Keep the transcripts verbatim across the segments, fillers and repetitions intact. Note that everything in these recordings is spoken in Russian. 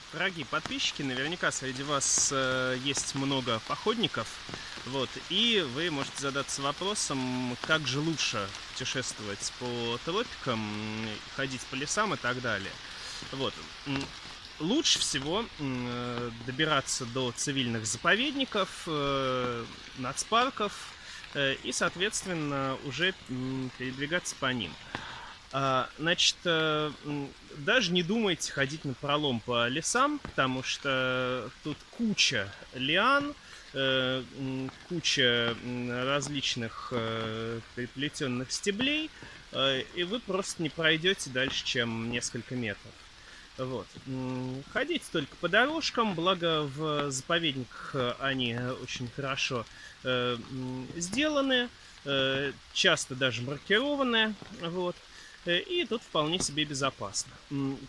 Дорогие подписчики, наверняка среди вас э, есть много походников, вот, и вы можете задаться вопросом, как же лучше путешествовать по тропикам, ходить по лесам и так далее. Вот. Лучше всего э, добираться до цивильных заповедников, э, нацпарков э, и, соответственно, уже м, передвигаться по ним. А, значит, э, м, даже не думайте ходить напролом по лесам, потому что тут куча лиан, э, м, куча м, различных э, переплетенных стеблей, э, и вы просто не пройдете дальше, чем несколько метров. Вот. М, Ходите только по дорожкам, благо в заповедниках э, они очень хорошо э, м, сделаны, э, часто даже маркированы, вот. Э, И тут вполне себе безопасно. М,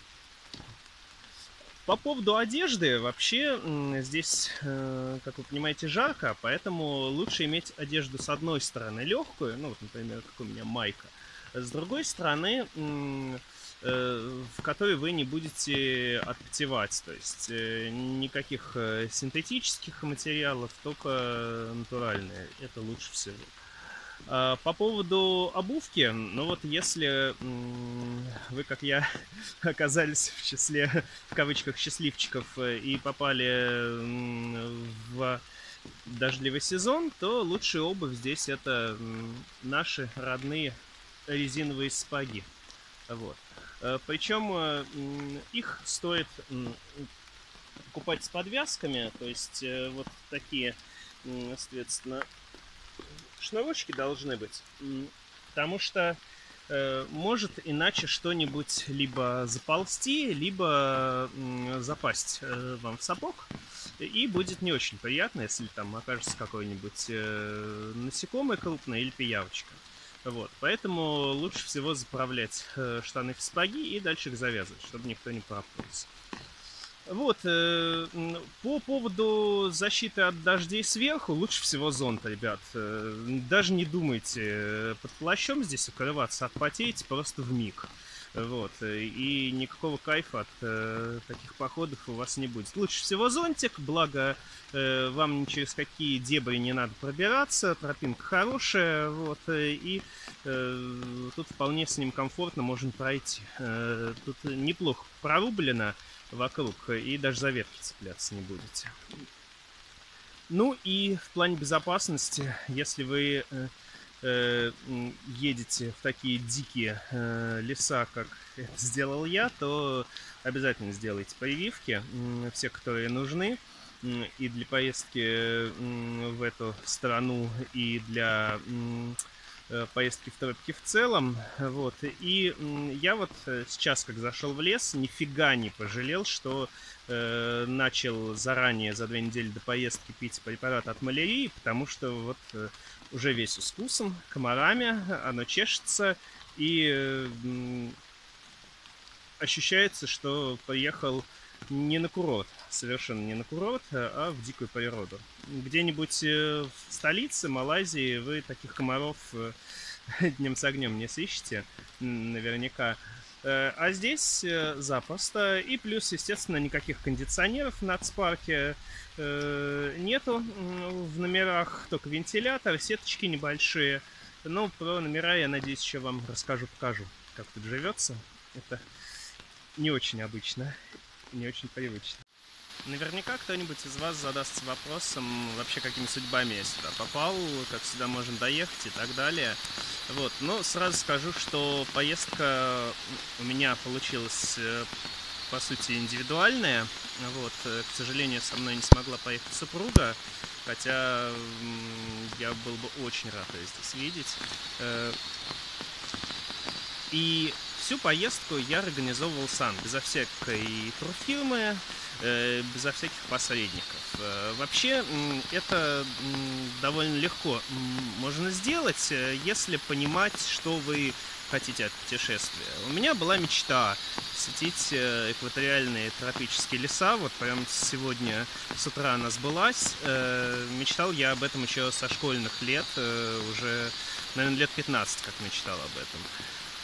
По поводу одежды, вообще м, здесь, э, как вы понимаете, жарко, поэтому лучше иметь одежду с одной стороны легкую, ну вот, например, как у меня майка, с другой стороны, м, э, в которой вы не будете отпотевать, то есть э, никаких э, синтетических материалов, только натуральные, это лучше всего. А, По поводу обувки, ну вот если м, вы, как я, оказались в числе, в кавычках, счастливчиков э, и попали м, в дождливый сезон, то лучшая обувь здесь это м, наши родные резиновые сапоги. Вот. Э, Причем э, м, их стоит м, покупать с подвязками, то есть э, вот такие, м, соответственно, шнурочки должны быть, потому что э, может иначе что-нибудь либо заползти, либо м, запасть э, вам в сапог, и будет не очень приятно, если там окажется какое-нибудь э, насекомое крупное или пиявочка. Вот, поэтому лучше всего заправлять э, штаны в сапоги и дальше их завязывать, чтобы никто не проткнулся. Вот, э, по поводу защиты от дождей сверху, лучше всего зонт, ребят. Э, Даже не думайте э, под плащом здесь укрываться, отпотеете просто вмиг. Вот, э, и никакого кайфа от э, таких походов у вас не будет. Лучше всего зонтик, благо э, вам ни через какие дебри не надо пробираться, тропинка хорошая, вот, э, и э, тут вполне с ним комфортно можно пройти. Э, тут неплохо прорублено вокруг, и даже за ветки цепляться не будете. Ну и в плане безопасности, если вы э, э, едете в такие дикие э, леса, как это сделал я, то обязательно сделайте прививки, м, все, которые нужны, м, и для поездки м, в эту страну, и для м, э, поездки в тропики в целом. Вот. И м, я вот э, сейчас, как зашел в лес, нифига не пожалел, что э, начал заранее, за две недели до поездки, пить препарат от малярии, потому что вот э, уже весь искусан комарами, оно чешется, и э, м, ощущается, что поехал не на курорт, совершенно не на курорт, а в дикую природу. Где-нибудь э, в столице Малайзии вы таких комаров э, днем с огнем не сыщете, м, наверняка. Э, А здесь э, запросто. И плюс, естественно, никаких кондиционеров в нацпарке э, нету м, в номерах, только вентилятор, сеточки небольшие. Ну, про номера, я надеюсь, еще вам расскажу, покажу, как тут живется. Это не очень обычно, не очень привычно. Наверняка кто-нибудь из вас задастся вопросом, вообще какими судьбами я сюда попал, как сюда можно доехать и так далее. Вот, но сразу скажу, что поездка у меня получилась, э, по сути, индивидуальная. Вот, э, к сожалению, со мной не смогла поехать супруга, хотя м, я был бы очень рад ее здесь видеть. Э, И всю поездку я организовывал сам, безо всякой турфирмы, э, безо всяких посредников. Э, Вообще, м, это м, довольно легко м, можно сделать, э, если понимать, что вы хотите от путешествия. У меня была мечта посетить э, экваториальные тропические леса. Вот прям сегодня с утра она сбылась. Э, Мечтал я об этом еще со школьных лет, э, уже, наверное, лет пятнадцать, как мечтал об этом.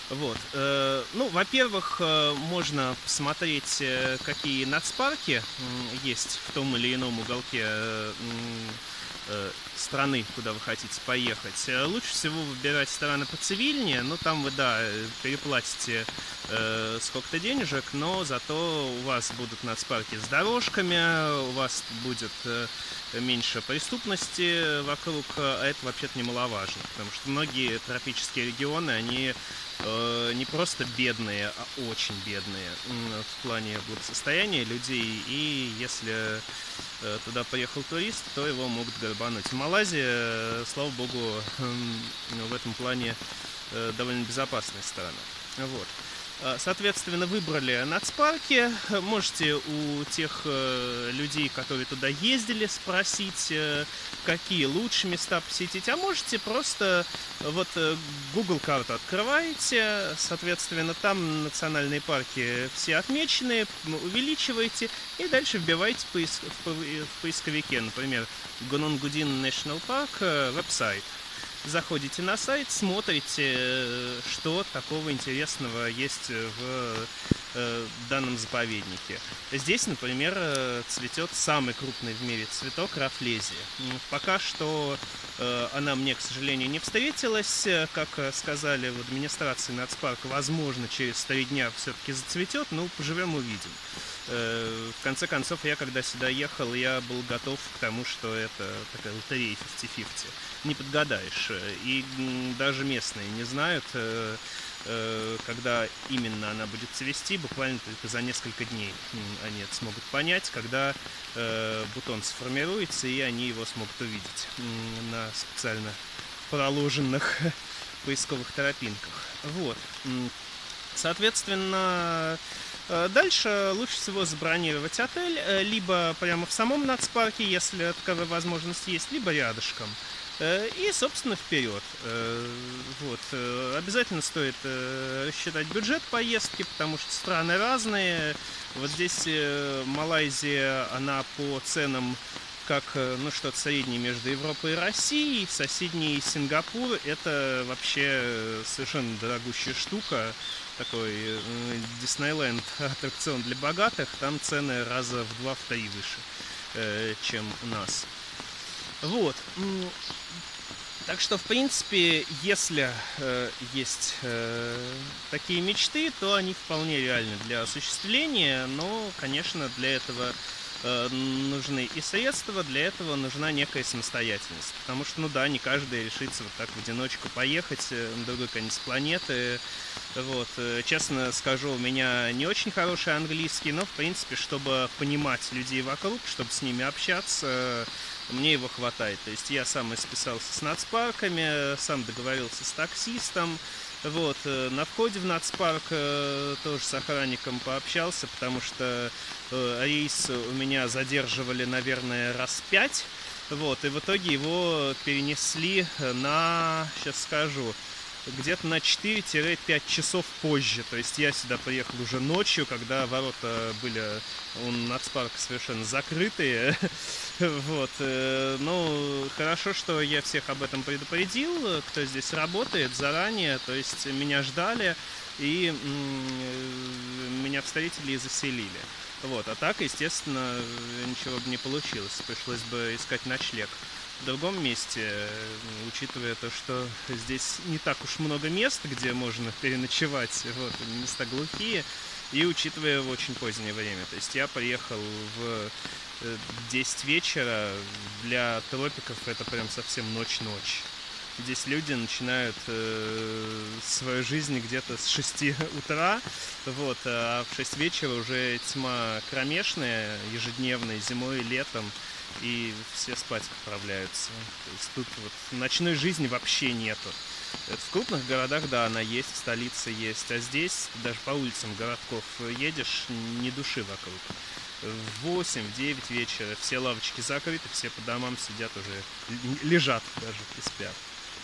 Вот. э, Ну, во-первых, э, можно посмотреть, э, какие нацпарки м, есть в том или ином уголке э, м, э, страны, куда вы хотите поехать. Э, Лучше всего выбирать страны поцивильнее, ну, там вы, да, э, переплатите э, сколько-то денежек, но зато у вас будут нацпарки с дорожками, у вас будет э, меньше преступности вокруг, а это вообще-то немаловажно, потому что многие тропические регионы, они э, не просто бедные, а очень бедные м, в плане благосостояния людей, и если э, туда поехал турист, то его могут грабануть. Малайзия, э, слава богу, м, в этом плане э, довольно безопасная страна. Вот. А, Соответственно, выбрали нацпарки. Можете у тех э, людей, которые туда ездили, спросить, э, какие лучшие места посетить. А можете просто э, вот э, Google карту открываете, соответственно, там национальные парки все отмечены, м, увеличиваете и дальше вбиваете поиск- в пов- в поисковике, например, Гонунгудин National Park, э, веб-сайт. Заходите на сайт, смотрите, э, что такого интересного есть в э, данном заповеднике. Здесь, например, э, цветет самый крупный в мире цветок рафлезия. М, Пока что э, она мне, к сожалению, не встретилась. Э, Как э, сказали в администрации нацпарка, возможно, через три дня все-таки зацветет. Ну, поживем, увидим. Э, В конце концов, я когда сюда ехал, я был готов к тому, что это такая лотерея пятьдесят на пятьдесят. Не подгадаешь. И м, даже местные не знают, э, э, когда именно она будет цвести, буквально только за несколько дней м, они это смогут понять, когда э, бутон сформируется, и они его смогут увидеть м, на специально проложенных поисковых тропинках. Вот. М, Соответственно, э, дальше лучше всего забронировать отель, э, либо прямо в самом нацпарке, если таковая возможность есть, либо рядышком. Э, И, собственно, вперед. Э, Вот. э, Обязательно стоит э, рассчитать бюджет поездки, потому что страны разные. Вот здесь э, Малайзия, она по ценам как, э, ну, что-то среднее между Европой и Россией. Соседний Сингапур — это вообще э, совершенно дорогущая штука. Такой э, Диснейленд аттракцион для богатых. Там цены раза в два-в три выше, э, чем у нас. Вот. М, Так что, в принципе, если э, есть э, такие мечты, то они вполне реальны для осуществления, но, конечно, для этого э, нужны и средства, для этого нужна некая самостоятельность. Потому что, ну да, не каждый решится вот так в одиночку поехать э, на другой конец планеты. Вот. э, Честно скажу, у меня не очень хороший английский, но, в принципе, чтобы понимать людей вокруг, чтобы с ними общаться, мне его хватает. То есть я сам исписался с нацпарками, сам договорился с таксистом. Вот. э, На входе в нацпарк э, тоже с охранником пообщался, потому что э, рейс у меня задерживали, наверное, раз пять. Вот. И в итоге его перенесли на, сейчас скажу, где-то на четыре-пять часов позже. То есть я сюда приехал уже ночью, когда ворота были у нацпарка совершенно закрытые. Вот. э, Ну, хорошо, что я всех об этом предупредил, кто здесь работает заранее. То есть меня ждали и м, э, меня встретили и заселили. Вот. А так, естественно, ничего бы не получилось. Пришлось бы искать ночлег в другом месте, э, учитывая то, что здесь не так уж много мест, где можно переночевать, вот, места глухие, и учитывая в очень позднее время. То есть я приехал в э, десять вечера, для тропиков это прям совсем ночь-ночь. Здесь люди начинают э, свою жизнь где-то с шести утра, вот, а в шесть вечера уже тьма кромешная, ежедневная, зимой и летом, и все спать отправляются. То есть тут вот ночной жизни вообще нету. Это в крупных городах, да, она есть, в столице есть, а здесь даже по улицам городков едешь, ни души вокруг. В восемь-девять вечера все лавочки закрыты, все по домам сидят уже, лежат даже и спят.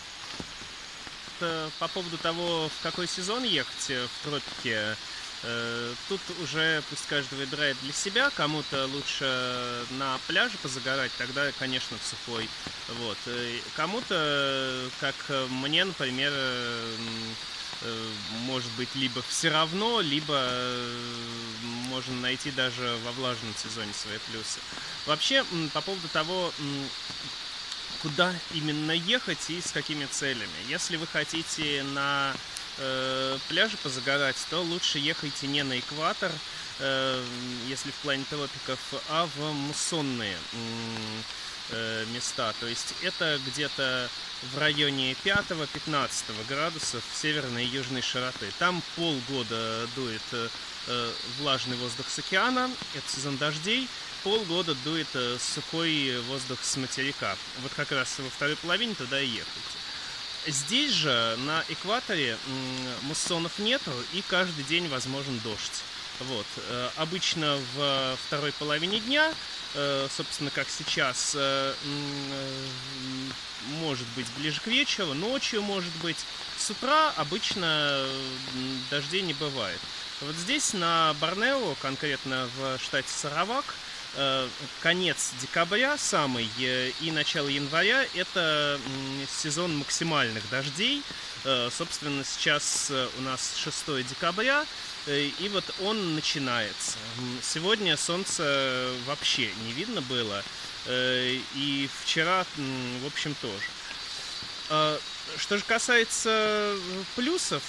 По поводу того, в какой сезон ехать в тропике, тут уже пусть каждый выбирает для себя. Кому-то лучше на пляже позагорать, тогда, конечно, в сухой. Вот. Кому-то, как мне, например, может быть либо все равно, либо можно найти даже во влажном сезоне свои плюсы. Вообще, по поводу того, куда именно ехать и с какими целями. Если вы хотите на э, пляже позагорать, то лучше ехайте не на экватор, э, если в плане тропиков, а в муссонные э, места. То есть это где-то в районе пятого-пятнадцатого градусов северной и южной широты. Там полгода дует э, влажный воздух с океана, это сезон дождей. Полгода дует э, сухой воздух с материка. Вот как раз во второй половине туда и ехать. Здесь же, на экваторе, муссонов нету, и каждый день возможен дождь. Вот. Э, обычно в второй половине дня, э, собственно, как сейчас, э, э, может быть ближе к вечеру, ночью может быть. С утра обычно дождей не бывает. Вот здесь, на Борнео, конкретно в штате Саравак, конец декабря самый и начало января — это сезон максимальных дождей. Собственно, сейчас у нас шестое декабря, и вот он начинается. Сегодня солнца вообще не видно было, и вчера, в общем, тоже. Что же касается плюсов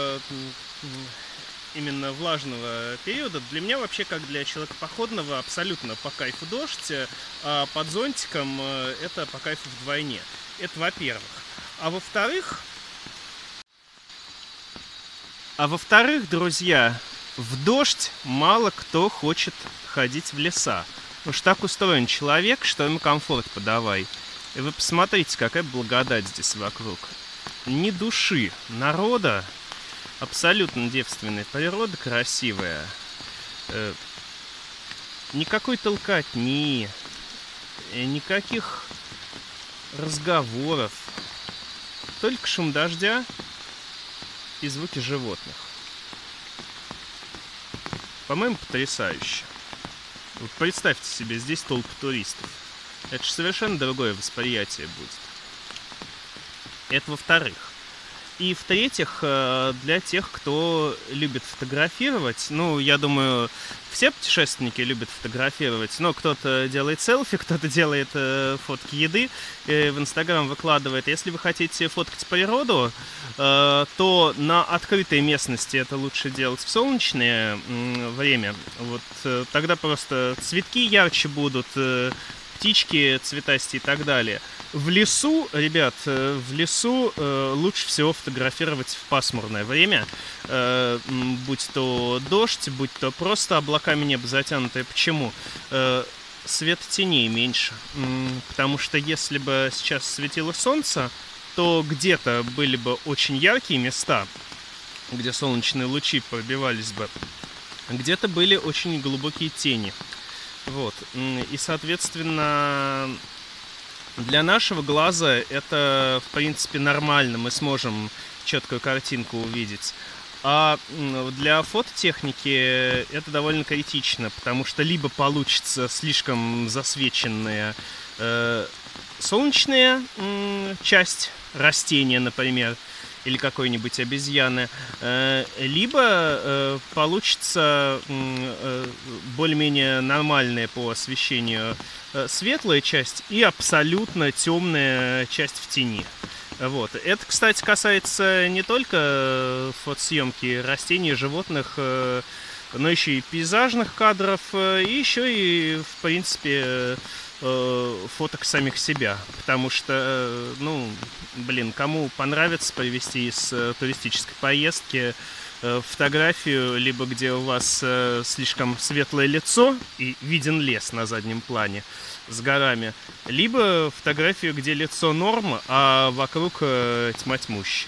именно влажного периода, для меня вообще, как для человека походного, абсолютно по кайфу дождь, а под зонтиком это по кайфу вдвойне. Это во-первых. А во-вторых, а во-вторых, друзья, в дождь мало кто хочет ходить в леса. Уж так устроен человек, что ему комфорт подавай. И вы посмотрите, какая благодать здесь вокруг. Ни души народа. Абсолютно девственная природа, красивая. Э, никакой толкотни, э, никаких разговоров. Только шум дождя и звуки животных. По-моему, потрясающе. Вот представьте себе, здесь толпа туристов. Это же совершенно другое восприятие будет. Это во-вторых. И в-третьих, для тех, кто любит фотографировать, ну, я думаю, все путешественники любят фотографировать, но кто-то делает селфи, кто-то делает э, фотки еды, э, в Инстаграм выкладывает. Если вы хотите фоткать природу, э, то на открытой местности это лучше делать в солнечное э, время. Вот э, тогда просто цветки ярче будут, э, птички цветастые и так далее. В лесу, ребят, в лесу э, лучше всего фотографировать в пасмурное время, э, будь то дождь, будь то просто облаками небо затянутое. Почему? Э, свет теней меньше, потому что если бы сейчас светило солнце, то где-то были бы очень яркие места, где солнечные лучи пробивались бы, где-то были очень глубокие тени. Вот. И, соответственно, для нашего глаза это, в принципе, нормально, мы сможем четкую картинку увидеть. А для фототехники это довольно критично, потому что либо получится слишком засвеченная э, солнечная э, часть растения, например, или какой-нибудь обезьяны, э, либо э, получится э, более-менее нормальная по освещению э, светлая часть и абсолютно темная часть в тени. Вот. Это, кстати, касается не только фотосъемки растений, животных, э, но еще и пейзажных кадров, э, и еще и, в принципе, фоток самих себя, потому что, ну, блин, кому понравится провести из туристической поездки фотографию, либо где у вас слишком светлое лицо и виден лес на заднем плане с горами, либо фотографию, где лицо норм, а вокруг тьма тьмущая.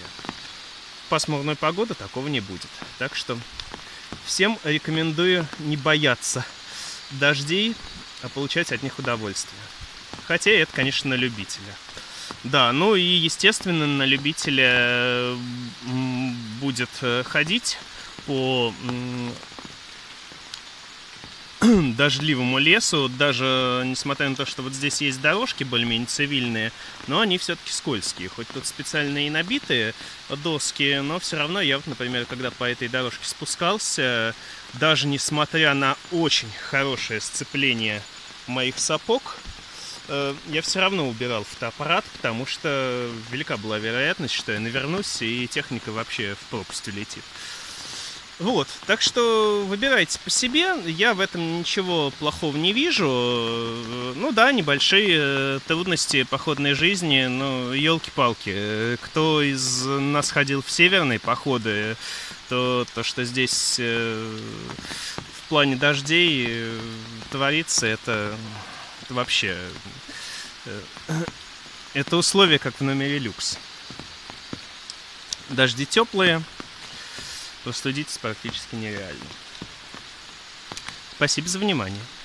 В пасмурную погоду такого не будет. Так что всем рекомендую не бояться дождей, а получать от них удовольствие. Хотя это, конечно, на любителя. Да, ну и, естественно, на любителя будет ходить по дождливому лесу, даже несмотря на то, что вот здесь есть дорожки более-менее цивильные, но они все-таки скользкие. Хоть тут специально и набитые доски, но все равно я вот, например, когда по этой дорожке спускался, даже несмотря на очень хорошее сцепление моих сапог, я все равно убирал фотоаппарат, потому что велика была вероятность, что я навернусь, и техника вообще в пропасть улетит. Вот, так что выбирайте по себе, я в этом ничего плохого не вижу. Ну да, небольшие трудности походной жизни, но елки-палки. Кто из нас ходил в северные походы, то то, что здесь в плане дождей творится, это, это вообще... Это условия, как в номере люкс. Дожди теплые. Простудиться практически нереально. Спасибо за внимание.